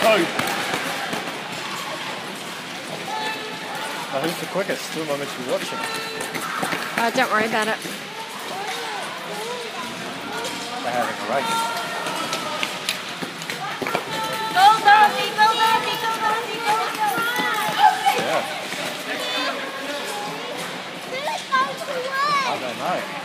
Now who's the quickest? Who am I meant to be watching? Don't worry about it. They're having a race. Go, Dorothy, go, Dorothy, go, Dorothy, go, go. Yeah. I don't know.